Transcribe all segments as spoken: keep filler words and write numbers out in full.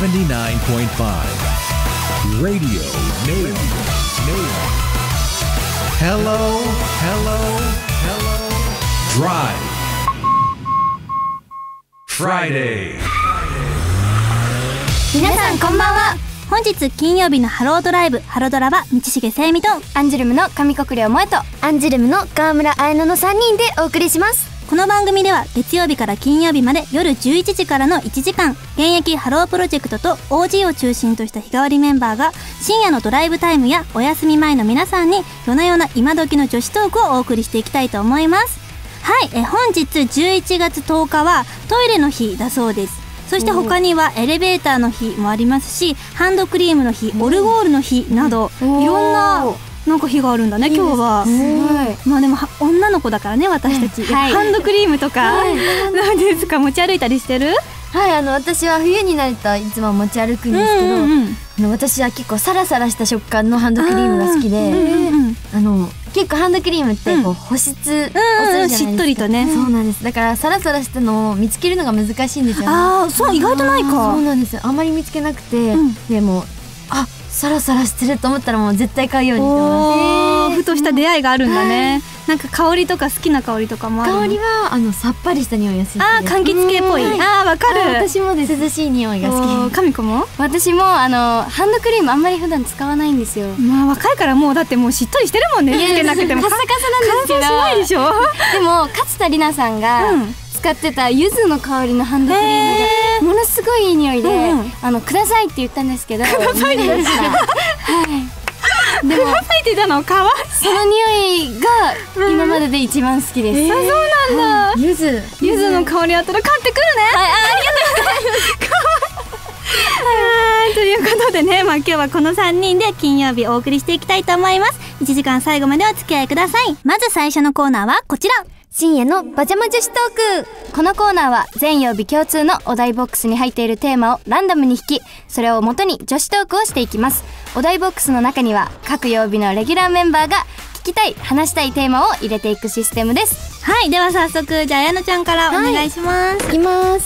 セブンティナインポイントファイブ Radio Nail Hello Hello Hello Drive Friday 皆さんこんばんは。本日金曜日のハロードライブ、ハロドラは道重聖美とアンジュルムの上国良萌とアンジュルムの川村彩乃のさんにんでお送りします。 この番組では月曜日から金曜日まで夜じゅういちじからのいちじかん、現役ハロープロジェクトと オージー を中心とした日替わりメンバーが深夜のドライブタイムやお休み前の皆さんに夜な夜な今時の女子トークをお送りしていきたいと思います。はい、え本日じゅういちがつとおかはトイレの日だそうです。そして他にはエレベーターの日もありますし、ハンドクリームの日、オルゴールの日などいろんななんか日があるんだね今日は。まあでも女の子だからね私たち、はい、ハンドクリームとか何ですか持ち歩いたりしてる？ はい、あの私は冬になるといつも持ち歩くんですけど、うんうんうん、あの私は結構サラサラした食感のハンドクリームが好きで、あ、うんうん、あの結構ハンドクリームってこう保湿をするじゃないですか、うんうん、しっとりとね。そうなんです。だからサラサラしたのを見つけるのが難しいんですよね。 ああ、そう、意外とないか。 そうなんです。あまり見つけなくて、うん、でもあサラサラしてると思ったらもう絶対買うようにしてます。 ふとした出会いがあるんだね。なんか香りとか好きな香りとかもあるの？ 香りはあのさっぱりした匂いが好きです。 ああ、柑橘系っぽい。ああ、わかる。 私もです。涼しい匂いが好き。 かみこも？ 私もあのハンドクリームあんまり普段使わないんですよ。 まあ若いからもうだってもうしっとりしてるもんね。つけなくてもカサカサなんですけど。 乾燥しないでしょ。 でも勝田里奈さんが使ってた柚子の香りのハンドクリームがものすごいいい匂いで、うん、あのくださいって言ったんですけど。 くださいって言った。はい。でもくださいって言ったのかわいい。 その匂いが今までで一番好きです。 うん、あ、そうなんだ。 柚子柚子の香りあったら買ってくるね。はい、あ、ありがとうございます。はい、ということでね、まあ今日はこのさんにんで金曜日お送りしていきたいと思います。いちじかん最後までお付き合いください。まず最初のコーナーはこちら、 深夜のパジャマ女子トーク。 このコーナーは全曜日共通のお題ボックスに入っているテーマをランダムに引き、それを元に女子トークをしていきます。お題ボックスの中には各曜日のレギュラーメンバーが聞きたい話したいテーマを入れていくシステムです。 はい、では早速じゃあ彩乃ちゃんからお願いします。 はい、いきます。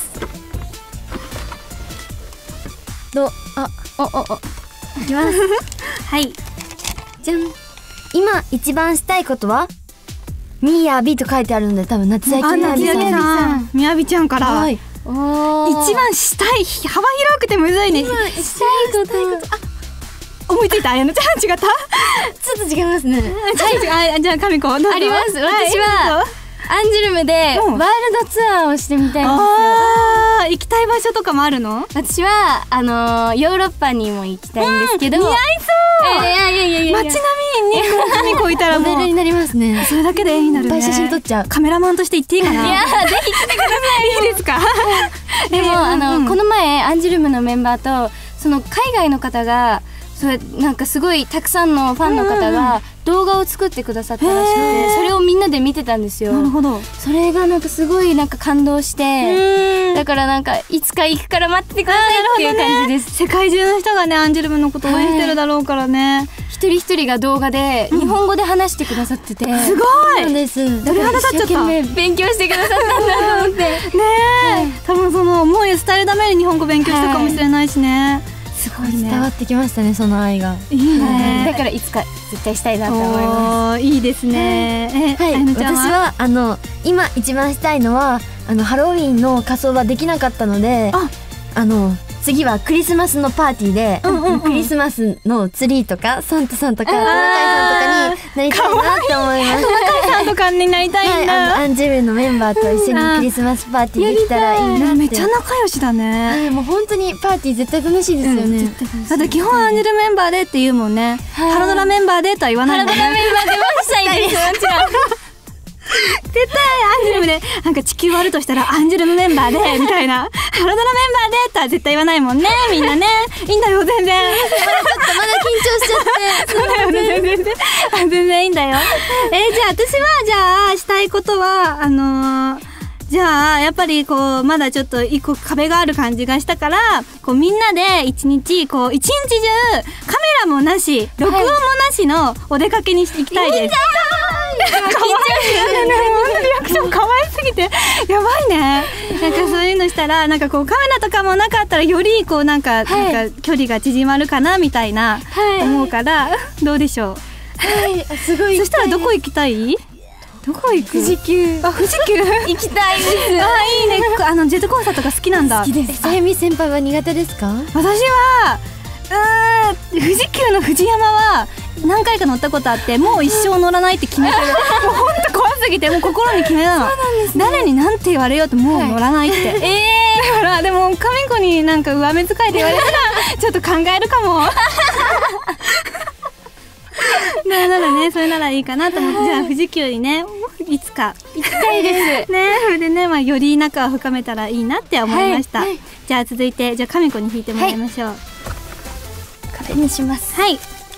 どあおおおいきますはい、 じゃん。今一番したいことはみやびと書いてあるので、多分夏焼みやびさん。 みやびちゃんから、はい、 お一番したい、幅広くてむずいね。 今したいこと、 あ、思いついた。彩乃ちゃん違った？ ちょっと違いますね。 はい、あ、じゃあ神子どうぞ。 あります。私はアンジュルムでワールドツアーをしてみたいんですよ。 ああ、行きたい場所とかもあるの？ 私はあのー、ヨーロッパにも行きたいんですけど、 うん、似合いそう。 いやいやいやいや、 街並みに神子いたらもうモデルになりますね。 それだけで絵になるね。 いっぱい写真撮っちゃう。 カメラマンとして行っていいかな？ いや、ぜひ来てください。 いいですか？ でもあの、うん、この前アンジュルムのメンバーとその海外の方がそれなんかすごいたくさんのファンの方が動画を作ってくださったらしくて、それをみんなで見てたんですよ。 なるほど。 それがなんかすごいなんか感動して、だからなんかいつか行くから待っててくださいっていう感じです。 世界中の人がねアンジュルムのこと応援してるだろうからね。 一人一人が動画で日本語で話してくださってて、 すごい。 なんです。 鳥肌立っちゃった。 勉強してくださったんだと思って。ねえ、多分その思いを伝えるために日本語勉強したかもしれないしね。 すごいね。伝わってきましたね、その愛が。 いいね。 だからいつか絶対したいなと思います。 いいですね。 はい、私はあの今一番したいのはあのハロウィンの仮装はできなかったので、あ、あの次はクリスマスのパーティーで、うんうんうん、クリスマスのツリーとかサンタさんとかトナカイさんとかになりたいなって思います。 トナカイさんとかになりたいんだ。 はい、あのアンジュルムのメンバーと一緒にクリスマスパーティーできたらいいなって。 めっちゃ仲良しだね。 はい、もう本当にパーティー絶対楽しいですよね。うん、 だって基本アンジュルムメンバーでって言うもんね。ハロドラメンバーでとは言わないもんね。 ハロドラメンバーではしたいです。もちろん。 絶対アンジュルムでなんか地球割るとしたらアンジュルムメンバーでみたいな、ハロドラメンバーでとは絶対言わないもんね、みんなね。いいんだよ全然。 まだちょっとまだ緊張しちゃって。 そうだよね、全然全然いいんだよ。えー、じゃあ私はじゃあしたいことはあのー、じゃあやっぱりこうまだちょっと一個壁がある感じがしたから、こうみんなで一日こう一日中カメラもなし録音もなしのお出かけにしていきたいです。 緊張しちゃうね。 本当にリアククション可愛すぎてやばいね。なんかそういうのしたらなんかこうカメラとかもなかったらよりこうなんか、はい、なんか距離が縮まるかなみたいな、はい、思うからどうでしょう。 はい、すごい。 そしたらどこ行きたい？どこ行く？ 富士急。 あ、富士急行きたいです。 あ、いいね。あのジェットコースターとか好きなんだ。 好きです。さゆみ先輩は苦手ですか？ 私はうーん富士急の富士山は何回か乗ったことあって、もう一生乗らないって決めてる。もう本当怖すぎてもう心に決めたの。そうなんですね。誰に何て言われようともう乗らないって。はい、ええー。だからでもカミコになんか上目遣いで言われたらちょっと考えるかも。ならね、それならいいかなと思って、じゃあ富士急にねいつか行きたいですね。それでね、まあ、より仲を深めたらいいなって思いました。はい、じゃあ続いてじゃあカミコに弾いてもらいましょう。はい、 これにします。 はい。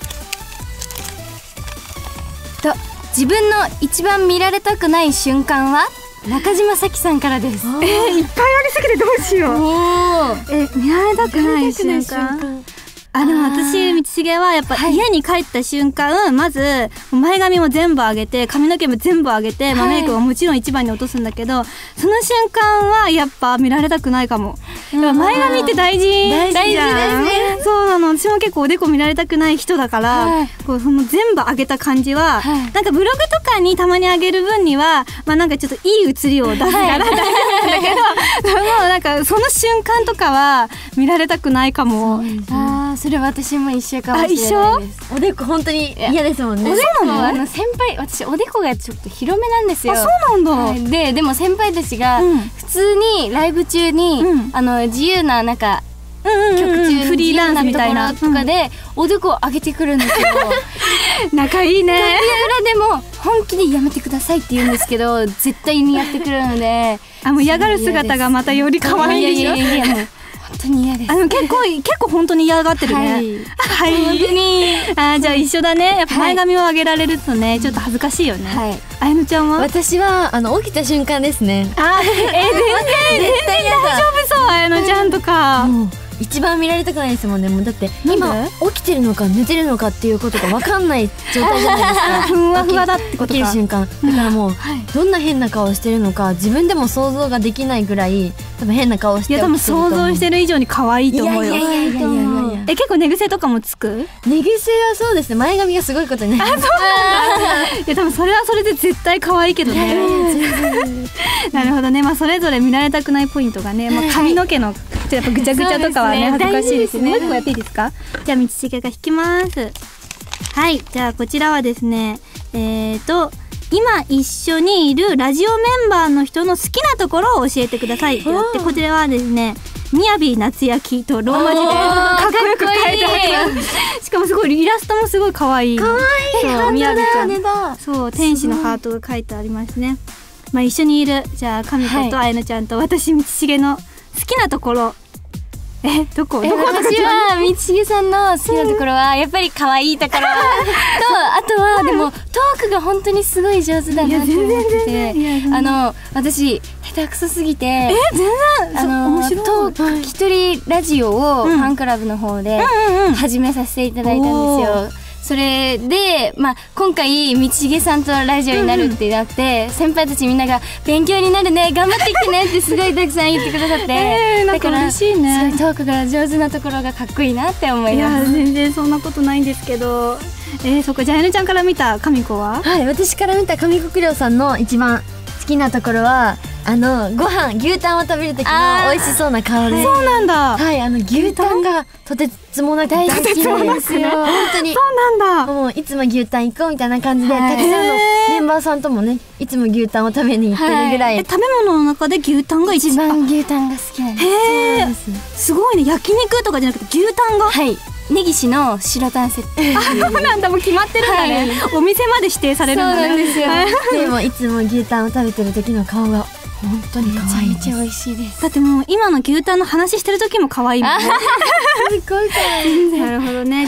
と自分の一番見られたくない瞬間は中島咲さんからです。 えー、いっぱいありすぎてどうしよう。え、見られたくない瞬間。あ、でも私道重はやっぱ家に帰った瞬間、はい、まず前髪も全部上げて髪の毛も全部上げて、はい、まあ、メイクももちろん一番に落とすんだけど、その瞬間はやっぱ見られたくないかも。やっぱ前髪って大事大事じゃん。そうなの。私も結構おでこ見られたくない人だから、はい、こうその全部上げた感じは、はい、なんかブログとかにたまに上げる分にはまあなんかちょっといい写りを出すから大丈夫なんだけど、もうなんかその瞬間とかは見られたくないかも。 あ、それ私も一緒かもしれないです。 おでこ本当に嫌ですもんね。 おでこもあの先輩、私おでこがちょっと広めなんですよ。 あ、そうなんだ。 はい、ででも先輩たちが普通にライブ中に、うん、あの自由ななんか曲中フリーランスみたいなところとかでおでこを上げてくるんですけど、 仲いいね。 楽屋裏でも本気でやめてくださいって言うんですけど絶対にやってくるので、 あ、もう嫌がる姿がまたより可愛いでしょ。 いやいやいやいや、もう本当に嫌です。 あの結構結構本当に嫌がってるね。はい、はい、 本当に。 あ、じゃあ一緒だね。やっぱ前髪を上げられるとね、はい、ちょっと恥ずかしいよね。はい。あやのちゃんは？ 私はあの起きた瞬間ですね。 あ、えー、全然絶対大丈夫そう。あやのちゃんとか。 もう一番見られたくないですもんね。もうだって今起きてるのか寝てるのかっていうことが分かんない状態じゃないですか。 ふわふわだってことか。 起きる瞬間だからもう、はい、どんな変な顔してるのか自分でも想像ができないぐらい多分変な顔して起きてると思う。 いや、多分想像してる以上に可愛いと思うよ。いやいやいやいやいや。え、結構寝癖とかもつく？ 寝癖はそうですね。前髪がすごいことになります。 あ、そうなんだ。いや、多分それはそれで絶対可愛いけどね。なるほどね。まあそれぞれ見られたくないポイントがね、まあ髪の毛のやっぱぐちゃぐちゃとかはね、恥ずかしいですね。もう一個やっていいですか？じゃあ道重が弾きます。はい、じゃあこちらはですね、えーと今一緒にいるラジオメンバーの人の好きなところを教えてくださいってやって、こちらはですね、みやび夏焼きとローマ字でかっこよく書いてあります。しかもすごいイラストもすごい可愛い。可愛い。そう、みやびちゃん。そう、天使のハートが書いてありますね。まあ一緒にいるじゃあ神子とあやのちゃんと私道重の好きなところ。え、どこ？どこ？ 私は道重さんの好きなところはやっぱり可愛いところと、あとはでもトークが本当にすごい上手だなって思ってて、あの私下手くそすぎて、 え、全然あのトーク一人ラジオをファンクラブの方で始めさせていただいたんですよ。それで、まあ、今回道重さんとラジオになるってなって、うん、先輩たちみんなが勉強になるね頑張ってきてねってすごいたくさん言ってくださって、 えー、なんか嬉しいね。 すごいトークが上手なところがかっこいいなって思います。 いや全然そんなことないんですけど、えー、そこじゃあやのちゃんから見た神子は？ はい、私から見た神子クリオさんの一番好きなところはあのご飯牛タンを食べる時の美味しそうな顔で。 そうなんだ。 はい、あの牛タンがとてつもなく大好きなんですよ。本当にそうなんだ。 もういつも牛タン行こうみたいな感じで、たくさんのメンバーさんともねいつも牛タンを食べに行ってるぐらい。 え、食べ物の中で牛タンが一番牛タンが好きなんです。 へえ、すごいね。焼肉とかじゃなくて牛タンが。 はい、根岸の白タンセット。 あ、そうなんだ。もう決まってるんだね。お店まで指定されるんだね。 そうなんですよ。 でもいつも牛タンを食べてる時の顔が本当に可愛いです。 めちゃめちゃ美味しいです。 だってもう今の牛タンの話してる時も可愛いもんね。 すごい可愛い。 なるほどね。じ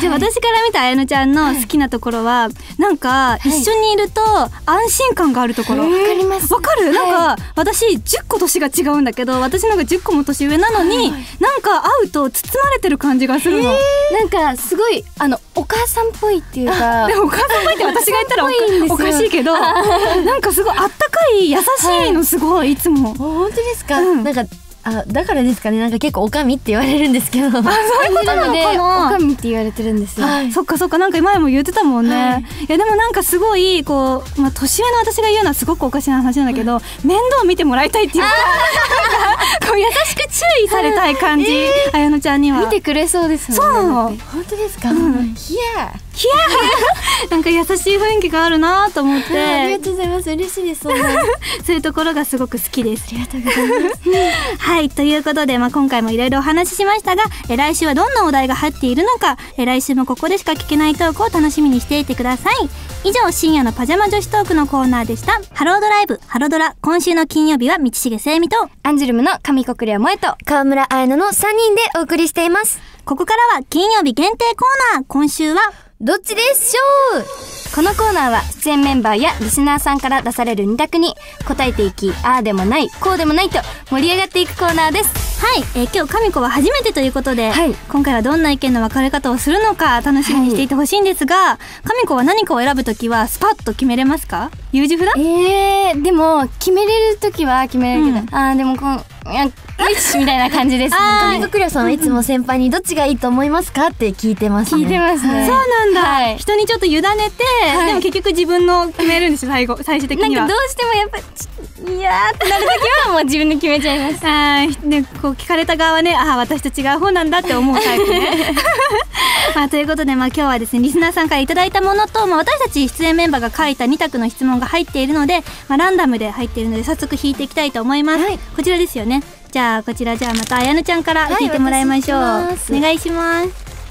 じゃあ私から見た綾乃ちゃんの好きなところは、なんか一緒にいると安心感があるところ。わ、 かります。 わかる？なんか私じゅっこ年が違うんだけど、私なんかじゅっこも年上なのに、なんか会うと包まれてる感じがするの。 なんかすごいあのお母さんっぽいっていうか、 でもお母さんっぽいって私が言ったらおかしいけど、なんかすごいあったかい優しいの、すごいいつも。 本当ですか？ うん、 なんかあだからですかね。なんか結構おかみって言われるんですけど、あそういうことなのかな。 おかみって言われてるんですよ。 はい、そっかそっか、なんか前も言ってたもんね。はい、いやでもなんかすごいこう、まあ、年上の私が言うのはすごくおかしな話なんだけど、うん、面倒見てもらいたいっていうか、こう優しく注意されたい感じ、えー、綾乃ちゃんには見てくれそうですよね。 そう本当ですか？うん、いやいやなんか優しい雰囲気があるなと思って、 ありがとうございます。嬉しいです。そうそういうところがすごく好きです。 ありがとうございますはい、ということで、まあ、今回もいろいろお話ししましたが、え来週はどんなお題が入っているのか、え来週もここでしか聞けないトークを楽しみにしていてください。以上、深夜のパジャマ女子トークのコーナーでした。ハロードライブ、ハロドラ、今週の金曜日は道重聖美とアンジュルムの上国良萌と川村彩乃のさんにんでお送りしています。 ここからは金曜日限定コーナー。今週はどっちでしょう。 このコーナーは出演メンバーやリスナーさんから出されるに択に答えていき、ああでもないこうでもないと盛り上がっていくコーナーです。 はい、えー、今日神子は初めてということで、 はい、 今回はどんな意見の分かれ方をするのか楽しみにしていてほしいんですが、はい、神子は何かを選ぶときはスパッと決めれますか？優柔不断？ えー、でも決めれるときは決めれるけど、うん、あーでもこういやよしみたいな感じです。 上国良さんはいつも先輩にどっちがいいと思いますかって聞いてますね。 聞いてますね。 そうなんだ、 はい、 人にちょっと委ねて、はい、でも結局自分の決めるんですよ。最後最終的にはなんかどうしてもやっぱいやーってなるときはもう自分で決めちゃいます。 あー、ね、こう聞かれた側はね、ああ私と違う方なんだって思うタイプねまあ、ということで、まあ、今日はですねリスナーさんからいただいたものと、まあ、私たち出演メンバーが書いたに択の質問が入っているので、まあ、ランダムで入っているので早速引いていきたいと思います、はい、こちらですよね。じゃあこちら、じゃあまた綾乃ちゃんから引いてもらいましょう。はい、お願いします。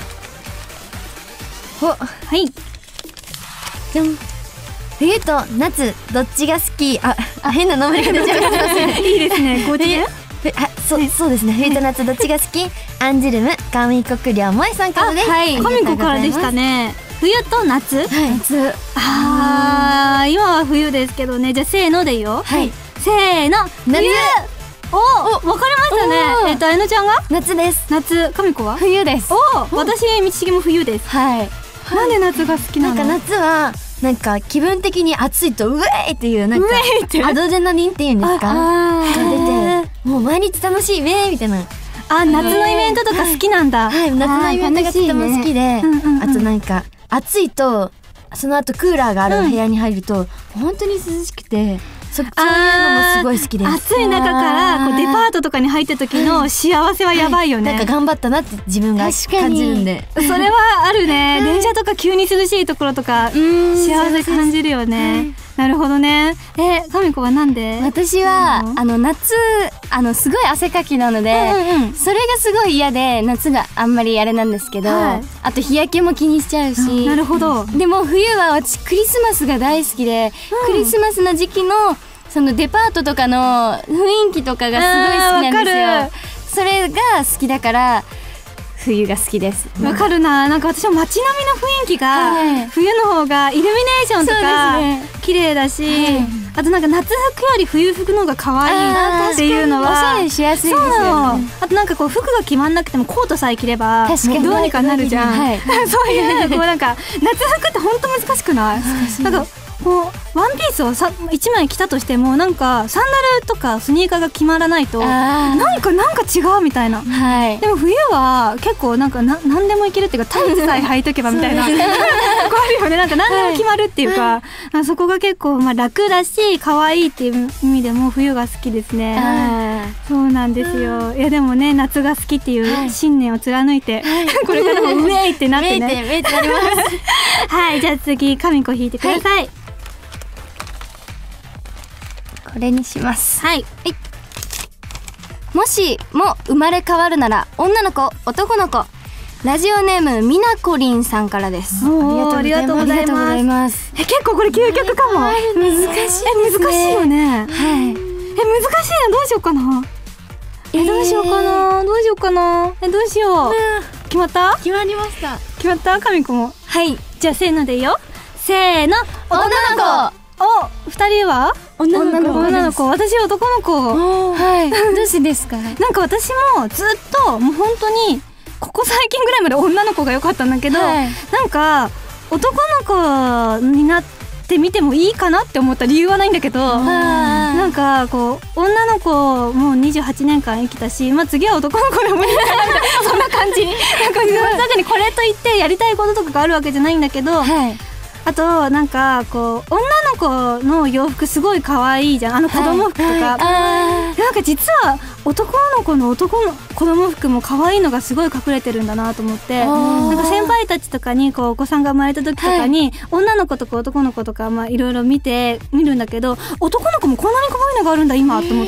おはい、 じゃん。冬と夏どっちが好き？あ、あ変な名前が出ちゃいましたいいですね。こっちね。 あ、そう、そうですね。冬と夏どっちが好き？アンジュルム上国良萌さんからです。 はい、上子からでしたね。冬と夏？ はい、夏。 ああ、今は冬ですけどね。じゃあせーのでいいよ。 はい。 せーの、 夏。 お、わかりましたね。えっと綾乃ちゃんが夏です。 夏。上子は冬です。 お、私道重も冬です。 はい。 なんで夏が好きなの？ なんか夏はなんか気分的に暑いとウェイっていうなんかアドレナリンっていうんですかが出て、もう毎日楽しいウェイみたいな。 あ、夏のイベントとか好きなんだ。 はい、夏のイベントがとても好きで、あとなんか暑いとその後クーラーがある部屋に入ると本当に涼しくて、そそういうのもすごい好きです。 暑い中からこうデパートとかに入った時の幸せはやばいよね。 なんか頑張ったなって自分が感じるんで、 それはあるね。電車とか急に涼しいところとか幸せ感じるよね。なるほどね。え、神子はなんで？ 私はあの夏あのすごい汗かきなので、うんうん、それがすごい嫌で夏があんまりあれなんですけど、はい、あと日焼けも気にしちゃうし、うん、 なるほど。 でも冬は私クリスマスが大好きで、うん、クリスマスの時期のそのデパートとかの雰囲気とかがすごい好きなんですよ。それが好きだから冬が好きです。 わかるな。なんか私も街並みの雰囲気が冬の方がイルミネーションとか綺麗だし、はい、あとなんか夏服より冬服の方が可愛いっていうのはおしゃれしやすいですよね。 あとなんかこう服が決まんなくてもコートさえ着ればどうにかなるじゃん、はい、そういうこうなんか夏服って本当難しくない？なんかこうワンピースをさいちまい着たとしてもなんかサンダルとかスニーカーが決まらないとなんかなんか違うみたいな、はい、でも冬は結構なんかな何でもいけるっていうかタイツさえ履いとけばみたいなこうあるよね。なんか何でも決まるっていうか、はい、そこが結構まあ楽だし可愛いっていう意味でも冬が好きですね。そうなんですよ。いやでもね夏が好きっていう信念を貫いて、はい、これからもウェイってなってね。 ウェイってウェイってなりますはい、じゃあ次神子引いてください。はい、 これにします。 はい、 はい、もしも生まれ変わるなら女の子男の子。ラジオネームみなこりんさんからです。 ありがとうございます。え、結構これ究極かも。 難しいですね。 え、難しいよね。 はい。え、 難しいな。どうしようかな。え、どうしようかな。どうしようかな。え、どうしよう。 決まった？ 決まりました。 決まった？かみこも。 はい。 じゃあせーのでいいよ。せーの。 女の子。 お、二人は女の子。 女の子。私男の子。 はい。どうしてですか？ なんか私もずっともう本当にここ最近ぐらいまで女の子が良かったんだけど、 はい、 なんか男の子になってみてもいいかなって思った理由はないんだけど、なんかこう女の子もうにじゅうはちねんかん生きたし、まあ、次は男の子でもいいかなみたいなそんな感じ。なんか中にこれといってやりたいこととかがあるわけじゃないんだけど、はい、あとなんかこう女の子の洋服すごい可愛いじゃん、あの子供服とか、はいはい、なんか実は男の子の男の子供服も可愛いのがすごい隠れてるんだなと思って、なんか先輩たちとかにこうお子さんが生まれた時とかに、はい、女の子とか男の子とかまあいろいろ見て見るんだけど、男の子もこんなに可愛いのがあるんだ今と思って、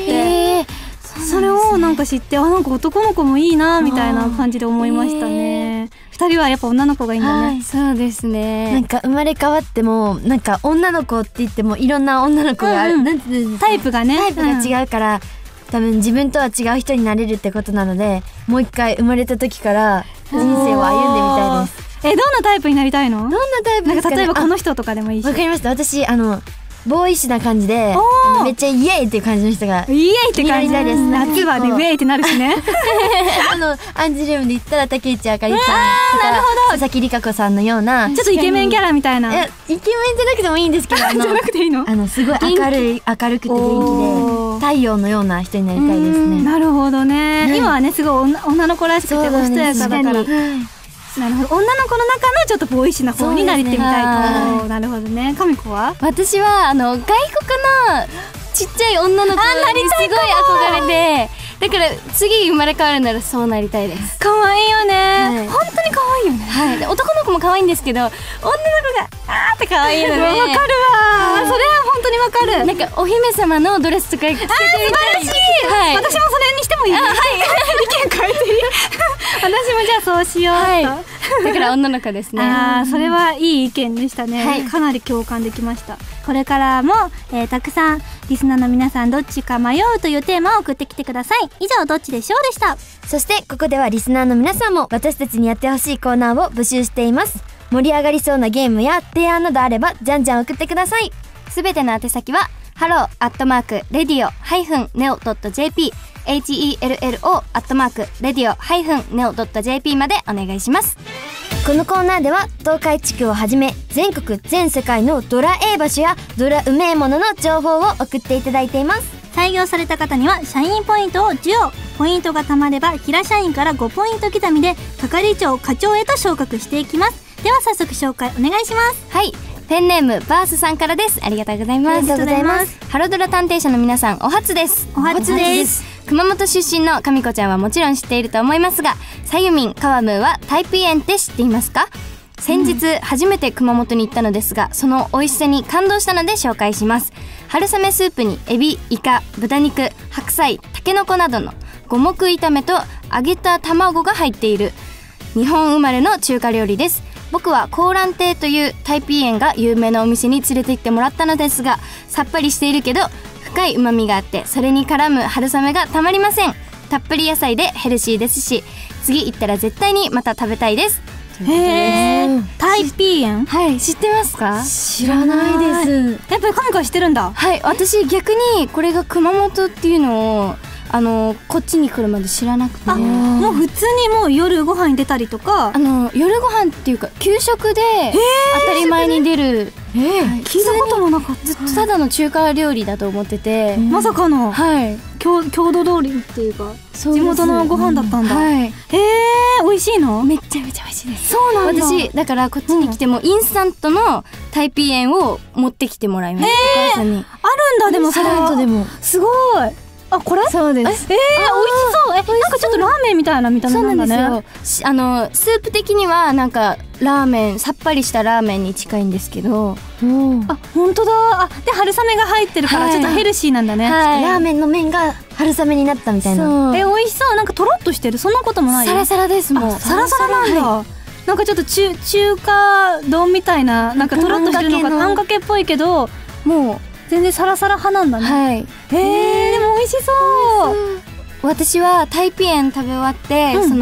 それをなんか知って、あ、なんか男の子もいいなみたいな感じで思いましたね。二人はやっぱ女の子がいいんだね。はい、 そうですね。 なんか生まれ変わってもなんか女の子って言ってもいろんな女の子がある、うんうん、なんていうんですか、 タイプがね、 タイプが違うから、うん、多分自分とは違う人になれるってことなので、もう一回生まれた時から人生を歩んでみたいです。 え、どんなタイプになりたいの？どんなタイプですかね。 なんか例えばこの人とかでもいいし。 わかりました。私あのボーイッシュな感じでめっちゃイエイっていう感じの人がイエイって感じです。 夏はねウェイってなるしね。 あのアンジュルームで言ったら竹内あかりさんとか佐々木里香子さんのようなちょっとイケメンキャラみたいな。 いやイケメンじゃなくてもいいんですけど、あのじゃなくていいの？ あのすごい明るい明るくて元気で太陽のような人になりたいですね。 なるほどね。ね、今はねすごい女、女の子らしくておしとやかだから。なるほど、女の子の中のちょっとボーイッシュな方になりてみたいと、ね、なるほどね。かみこは？ 私はあの外国のちっちゃい女の子にすごい憧れて、だから次生まれ変わるならそうなりたいです。 可愛いよね、はい、本当に可愛いよね、 はい、で男の子も可愛いんですけど、女の子があーって可愛いので、 わかるわ、はい、それは本当にわかる。 なんかお姫様のドレスとか着てみたい。あー素晴らしい、はい、 私もそれにしてもいい？はい、意見変えていい？私もじゃあそうしようと、はい、 だから女の子ですね。 あーそれはいい意見でしたね、はい、かなり共感できました。これからも、えー、たくさんリスナーの皆さんどっちか迷うというテーマを送ってきてください。以上どっちでしょうでした。 そしてここではリスナーの皆さんも私たちにやってほしいコーナーを募集しています。盛り上がりそうなゲームや提案などあればじゃんじゃん送ってください。 すべての宛先はハローアットマークレディオハイフンネオドット ジェーピー ヘルロー アットマークレディオハイフンネオドット ジェーピー までお願いします。 このコーナーでは東海地区をはじめ全国全世界のドラえ場所やドラうめえものの情報を送っていただいています。 採用された方には社員ポイントをじゅうポイントが貯まれば平社員からごポイント刻みで係長課長へと昇格していきます。では早速紹介お願いします。 はい、ペンネームバースさんからです。ありがとうございます。 ありがとうございます。 ハロドラ探偵社の皆さんお初です。 お初です。 熊本出身のかみこちゃんはもちろん知っていると思いますが、さゆみんカワムーはタイピエンって知っていますか？先日初めて熊本に行ったのですが、その美味しさに感動したので紹介します。春雨スープにエビ、イカ、豚肉、白菜、タケノコなどの五目炒めと揚げた卵が入っている日本生まれの中華料理です。僕は香蘭亭というタイピーエンが有名なお店に連れて行ってもらったのですが、さっぱりしているけど深い旨味があって、それに絡む春雨がたまりません。たっぷり野菜でヘルシーですし、次行ったら絶対にまた食べたいです。 へー、タイピーエン、 はい、知ってますか？ 知らないです。 やっぱり神川知ってるんだ。 はい、私逆にこれが熊本っていうのをあのこっちに来るまで知らなくて、 あ、もう普通にもう夜ご飯に出たりとか、 あの夜ご飯っていうか給食で当たり前に出る、 えーはい、聞いたこともなかった。 ずっとただの中華料理だと思ってて、 まさかの、 はい、 郷土通りっていうか地元のご飯だったんだ、うん、はい、へえ、美味しいの？ めっちゃめちゃ美味しいです。 そうなんだ。 私だからこっちに来てもインスタントのタイピーエンを持ってきてもらいます。お母さんに。 あるんだ。でもそれはでもすごい。あ、これ？ そうです。 えー、美味しそう。え、なんかちょっとラーメンみたいな見た目なんだね。そうなんですよ。あのスープ的にはなんかラーメン、さっぱりしたラーメンに近いんですけど、あ、 本当だ。あ、で春雨が入ってるからちょっとヘルシーなんだね。 はい、 ラーメンの麺が春雨になったみたいな。 え、美味しそう。なんかとろっとしてる。そんなこともない？ サラサラです。もうサラサラなんだ。はい、なんかちょっと中中華丼みたいな、なんかとろっとしてるのがあんかけっぽいけど、もう全然サラサラ派なんだね。 はい。 えー、でも美味しそう。 私はタイピーエン食べ終わって、うん、そのス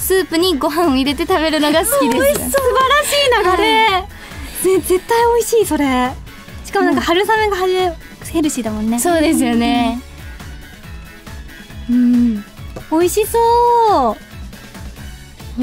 スープにご飯を入れて食べるのが好きです。 美味しそう、素晴らしい流れ、はい、絶対美味しいそれ。しかもなんか春雨がはじめヘルシーだもんね。 そうですよね。 うん、美味しそう。 うん。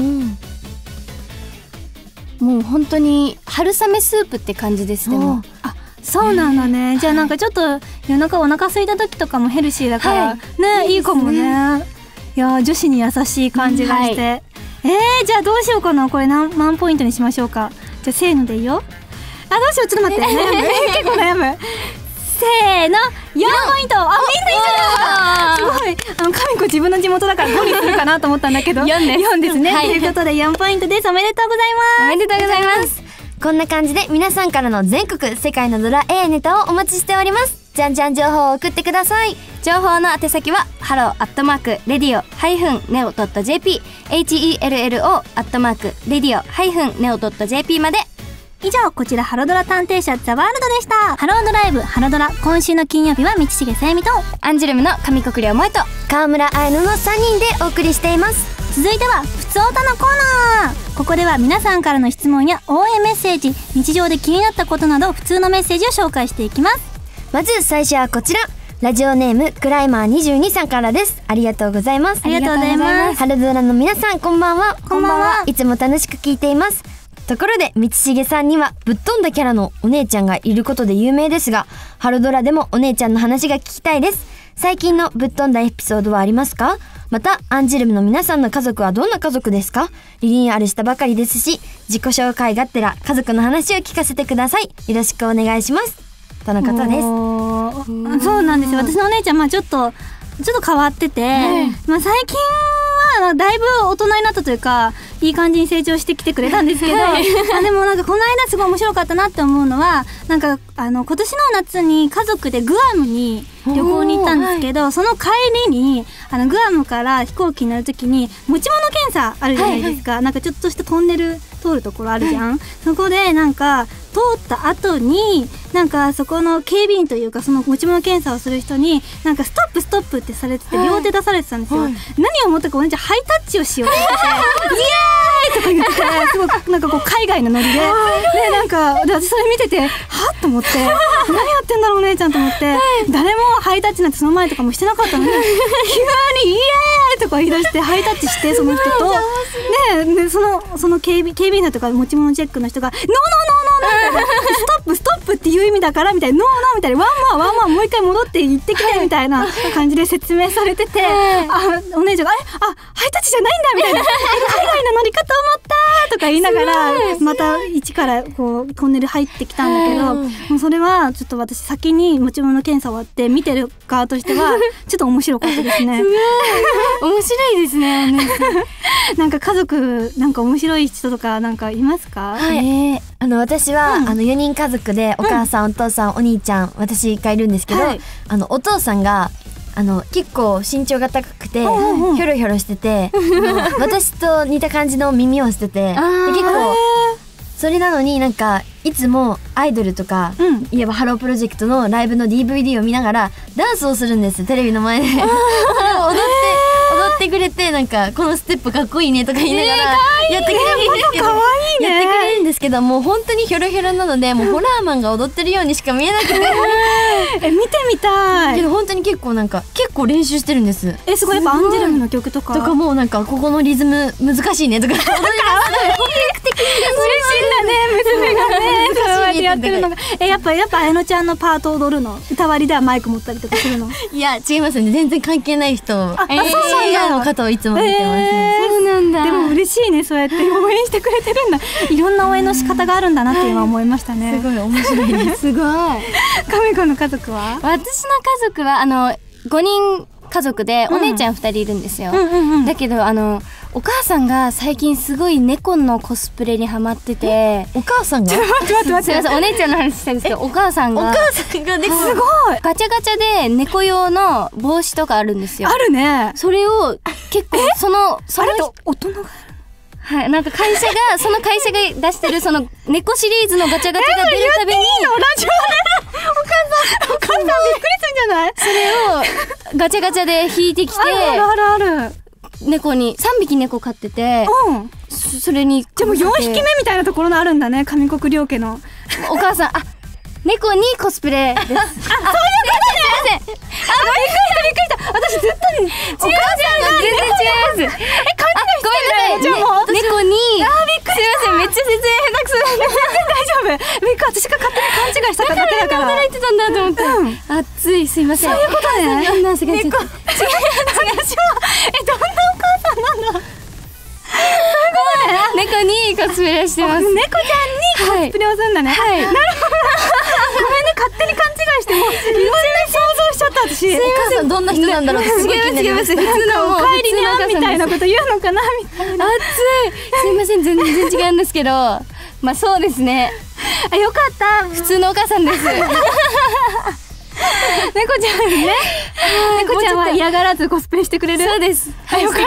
もう本当に春雨スープって感じです。でも、 あ、そうなんだね。じゃあなんかちょっと夜中お腹空いた時とかもヘルシーだから、はい、ね、いいかもね。いや女子に優しい感じがして、はい、えー、じゃあどうしようかな。これ何何ポイントにしましょうか。じゃあせーのでいいよ。あ、どうしよう、ちょっと待って、悩む結構悩む。せーの、よんポイント。あ、みんな一緒だ。すごい。あの、かみこ自分の地元だからごにするかなと思ったんだけどよんです。よんですね、はい、ということでよんポイントです。おめでとうございます。 おめでとうございます。 こんな感じで皆さんからの全国世界のドラ A ネタをお待ちしております。じゃんじゃん情報を送ってください。 情報の宛先はハローアットマークレディオハイフンネオドット ジェーピー エイチイーエルエルオー アットマークレディオハイフンネオドット ジェーピー まで。 以上、こちらハロドラ探偵社ザワールドでした。ハロードライブハロドラ、今週の金曜日は道重さゆみとアンジュルムの上国良萌と川村愛乃のさんにんでお送りしています。 続いてはふつおたのコーナー。ここでは皆さんからの質問や応援メッセージ、日常で気になったことなど普通のメッセージを紹介していきます。 まず最初はこちら、ラジオネームクライマーにじゅうにさんからです。ありがとうございます。 ありがとうございます。 春ドラの皆さん、こんばんは。 こんばんは。 いつも楽しく聞いています。ところで道重さんにはぶっ飛んだキャラのお姉ちゃんがいることで有名ですが、春ドラでもお姉ちゃんの話が聞きたいです。最近のぶっ飛んだエピソードはありますか？またアンジュルムの皆さんの家族はどんな家族ですか？リニューアルしたばかりですし、自己紹介がてら家族の話を聞かせてください。よろしくお願いします、とのことです。 そうなんですよ。私のお姉ちゃん、まあちょっとちょっと変わってて、まあ最近はだいぶ大人になったというか、いい感じに成長してきてくれたんですけど、はい、あでもなんかこの間すごい面白かったなって思うのは、なんかあの今年の夏に家族でグアムに旅行に行ったんですけど、はい、その帰りにあのグアムから飛行機に乗るときに持ち物検査あるじゃないですか、はいはい、なんかちょっとしたトンネル通るところあるじゃん、はい、そこでなんか通った後になんかそこの警備員というかその持ち物検査をする人になんかストップストップってされてて、両手出されてたんですよ、はい、何を思ったかお姉ちゃんハイタッチをしようって言っててイエーイとか言ってて、すごいなんかこう海外のノリででなんかで私それ見ててはっと思って何やってんだろうお姉ちゃんと思って、誰もハイタッチなんてその前とかもしてなかったのに急にイエーイとか言い出してハイタッチしてその人とででそのその警備警備員とか持ち物チェックの人がノーノーノーノーノーストップストップっていう意味だからみたいな、ノーノーみたいな、ワンマンワンマンもう一回戻って行ってきてみたいな感じで説明されてて、あお姉ちゃんがあれあハイタッチじゃないんだみたいな海外の乗り方思ったとか言いながらまた一からこうトンネル入ってきたんだけど、もうそれはちょっと私先に持ち物検査終わって見てる側としてはちょっと面白かったですね。すごい面白いですね。 なんか家族なんか面白い人とかなんかいますか？ はい、えー、あの私は、うん、あのよにん家族でお母さん、うん、お父さんお兄ちゃん私がいるんですけど、はい、あのお父さんがあの結構身長が高くて、うんうん、ひょろひょろしてて私と似た感じの耳をしてて、で結構それなのになんかいつもアイドルとか、うん、いえばハロープロジェクトのライブの ディーブイディー を見ながらダンスをするんです、テレビの前で踊って踊ってくれて、なんかこのステップかっこいいねとか言いながらやってくれるんですけど、 かわいいね、 やってくれるんですけど、もう本当にヒョロヒョロなのでもうホラーマンが踊ってるようにしか見えなくてえ見てみたいけど本当に結構なんか結構練習してるんです。 えすごい、やっぱアンジェルムの曲とかとかもうなんかここのリズム難しいねとかかわいい嬉しいんだね娘がねそうやってやってるのがえやっぱやっぱ綾乃ちゃんのパート踊るの、歌割りではマイク持ったりとかするの？ いや違いますね、全然関係ない人、 あ、えー、そうなんだの方をいつも見てますね、 えー、そうなんだ。でも嬉しいね、そうやって応援してくれてるんだ。いろんな応援の仕方があるんだなって今思いましたね。 すごい面白いですすごい。 神子の家族は？ 私の家族はあのごにん家族でお姉ちゃんふたりいるんですよ、うんうんうんうん、だけどあのお母さんが最近すごい猫のコスプレにハマってて。 お母さんが？ ちょっと待って待って待ってすいません、お姉ちゃんの話したんですけど、お母さんがお母さんがね、すごいガチャガチャで猫用の帽子とかあるんですよ。 あるね。 それを結構そのそのあれと大人がはい、なんか会社がその会社が出してるその猫シリーズのガチャガチャが出るたびに、 えー、言っていいの？ラジオでお母さんお母さんびっくりするんじゃない？ それをガチャガチャで引いてきて、 あるあるある。 猫にさんびき猫飼ってて、 うん。 そそれにでもよんひきめみたいなところのあるんだね、上国両家の。 お母さん、あ、猫にコスプレです。あ、そういうことね。すいません。あ、びっくりしたびっくりした。私ずっと違うじゃん。全然違います。え、勘違いしてる。ごめんなさい。じゃあもう猫に。あ、びっくり。すいません。めっちゃ説明下手くそなんで。全然大丈夫。びっくり。私が勝手に勘違いしただけだから。驚いてたんだと思って。熱い。すいません。そういうことね。あんなすがっちゃった。違う。私もえ、どんなお母さんなんだ。猫にコスプレしてます。猫ちゃんにコスプレをするんだね。はい。なるほど。ごめんね、勝手に勘違いしてもういろんな想像しちゃった私。 すいません、どんな人なんだろうってすごい気になります。 普通のお帰りにゃんみたいなこと言うのかなみたいな。 熱い。すいません、全然違うんですけど、まあそうですね。 あ、よかった。 普通のお母さんです。 猫ちゃんね。猫ちゃんは嫌がらずコスプレしてくれる。 そうです。 はい、よかった。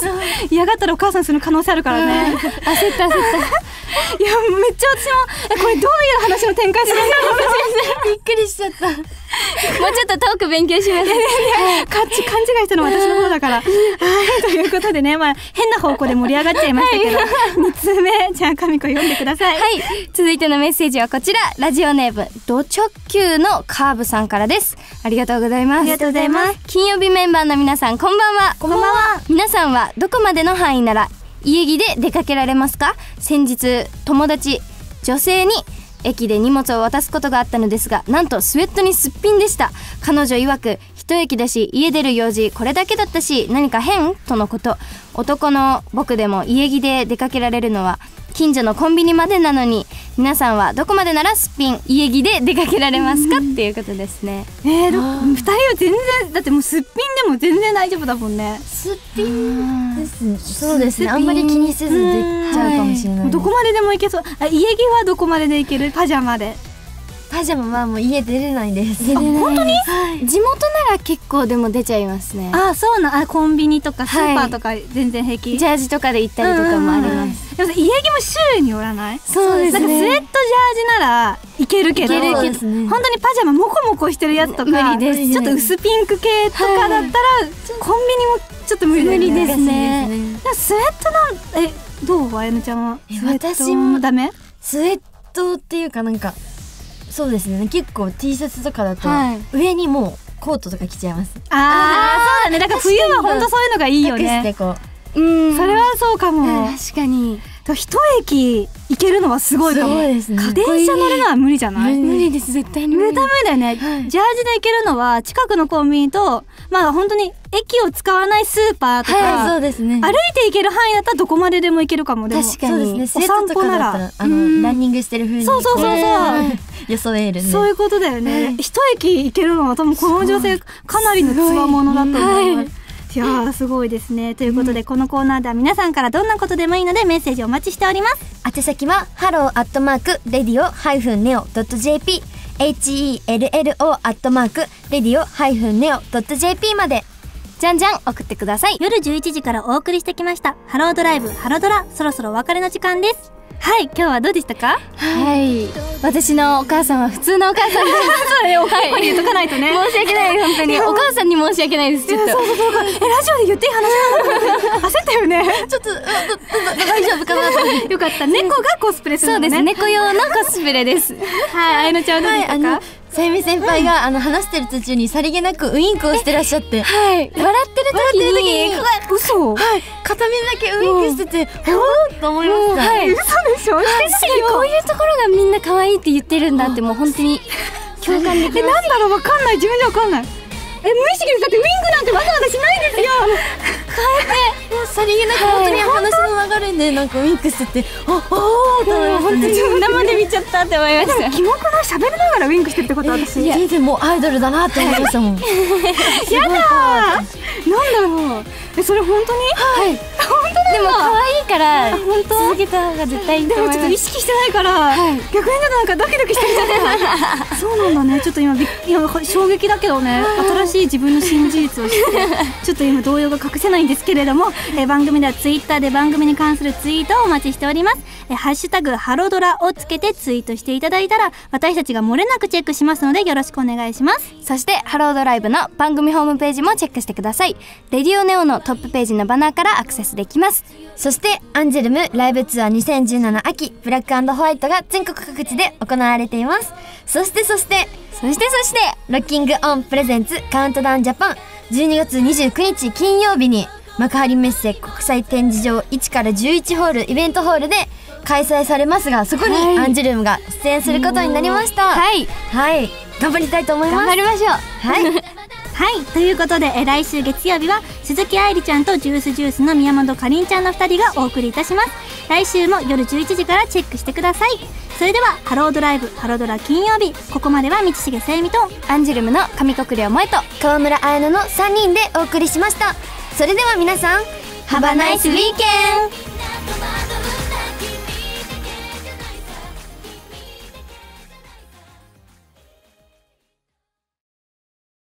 嫌がったらお母さんする可能性あるからね。 焦った焦った。 いや、めっちゃ私も、え、これどういう話の展開するんだろう。 びっくりしちゃった。もうちょっとトーク勉強します。 勘違いしたのは私の方だから。はい、ということでね、まあ変な方向で盛り上がっちゃいましたけど、みっつめ、じゃあ神子読んでください。 はい、続いてのメッセージはこちら。ラジオネームド直球のカーブさんからです。ありがとうございます。 ありがとうございます。 金曜日メンバーの皆さん、こんばんは。 こんばんは。 皆さんはどこまでの範囲なら家着で出かけられますか？先日友達女性に駅で荷物を渡すことがあったのですが、なんとスウェットにすっぴんでした。彼女曰く、一駅だし家出る用事これだけだったし何か変とのこと。男の僕でも家着で出かけられるのは近所のコンビニまでなのに、皆さんはどこまでならすっぴん家着で出かけられますかっていうことですね。 えー、ふたりは全然だってもうすっぴんでも全然大丈夫だもんね。 すっぴんですね。そうですね。あんまり気にせず出ちゃうかもしれない、はい、 どこまででも行けそう。あ、家着はどこまでで行ける？パジャマで。 パジャマはもう家出れないです。 あ、本当に？ はい、地元なら結構でも出ちゃいますね。 あ、そうな。あ、コンビニとかスーパーとか全然平気、はい、 ジャージとかで行ったりとかもあります。 でも家着も種類によらない？ そうですね。 なんかスウェットジャージならいけるけど、 いけるけど、 ね、本当にパジャマモコモコしてるやつとか無理です、 ちょっと薄ピンク系とかだったら、はい、コンビニもちょっと無理だよね。 無理ですね。 スウェットなんえどう？あやのちゃんはスウェット私もダメ？ スウェットっていうかなんかそうですね、結構 T シャツとかだと、はい、上にもうコートとか着ちゃいます。 ああ、そうだね。だから冬は本当そういうのがいいよね。 隠してこう、うん、それはそうかも。 確かに。 一駅行けるのはすごいかも。 そうですね。 電車乗るのは無理じゃない？ 無理です、絶対に無理。 無理だよね、はい。ジャージで行けるのは近くのコンビニと、まあ本当に駅を使わないスーパーとか、 はい、そうですね。 歩いて行ける範囲だったらどこまででも行けるかも。でも確かに。そうですね。スウェットとかだったらあのランニングしてる風に。 そうそうそうそう。 装えるね。 そういうことだよね。一駅行けるのは多分この女性かなりの強者だと思います。いやーすごいですね。ということで、うん、このコーナーでは皆さんからどんなことでもいいのでメッセージお待ちしております。 宛先はハローアットマークレディオハイフンネオドット ジェーピー エイチイーエルエルオー アットマークレディオハイフンネオドット ジェーピー までじゃんじゃん送ってください。 夜じゅういちじからお送りしてきましたハロードライブハロドラ、そろそろお別れの時間です。はい、今日はどうでしたか？ はい、私のお母さんは普通のお母さんです。 そうね、お母さんに言っとかないとね。 申し訳ない本当に。お母さんに申し訳ないです。ちょっと。 そうそうそう。え、ラジオで言っていい話なの？焦ったよね。 ちょっと大丈夫かなと。 よかった。猫がコスプレするのね。 そうです。猫用のコスプレです。 はい、あやのちゃんはどうでしたか？ さゆみ先輩が、うん、あの話してる途中にさりげなくウインクをしてらっしゃって、 はい、笑ってる時に嘘、 はい、片目だけウインクしてて、おーっと思いました。 はい、嘘でしょ？ こういうところがみんな可愛いって言ってるんだって、もう本当に共感できます。 え、なんだろう、わかんない。自分でわかんない。え、無意識でだってウインクなんてわざわざしないですよ。 変えてさりげなく本当に話の流れでなんかウインクしてて、あ、おーと思いましたね。 自分生で見ちゃったって思いました。キモくない？喋りながらウインクしてるってこと？私いや全然もうアイドルだなって思いましたもん。やだー。なんだろう。え、それ本当に？ はい。 本当でも可愛いから本当続けた方が絶対いいと思います。 でもちょっと意識してないから、 はい、 逆になんかドキドキしてるじゃないそうなんだね。ちょっと今びっ今衝撃だけどね、新しい自分の新事実を知ってちょっと今動揺が隠せないんですけれども、え番組ではツイッターで番組に関するツイートをお待ちしております。えハッシュタグハロドラをつけてツイートしていただいたら私たちが漏れなくチェックしますのでよろしくお願いします。 そしてハロードライブの番組ホームページもチェックしてください。レディオネオのトップページのバナーからアクセスできます。 そしてアンジェルムライブツアーにせんじゅうなな秋ブラック&ホワイトが全国各地で行われています。そしてそしてそしてそしてロッキングオンプレゼンツカウントダウンジャパンじゅうにがつにじゅうくにち金曜日に幕張メッセ国際展示場いちからじゅういちホールイベントホールで開催されますが、そこにアンジュルームが出演することになりました。 はいはい頑張りたいと思います。 頑張りましょう。 はいはいということでえ来週月曜日は鈴木愛理ちゃんとジュースジュースの宮本かりんちゃんのふたりがお送りいたします。来週も夜じゅういちじからチェックしてください。それではハロードライブハロドラ金曜日、ここまでは道重さゆみとアンジュルムの上国良萌と川村彩乃のさんにんでお送りしました。それでは皆さん Have a nice weekend!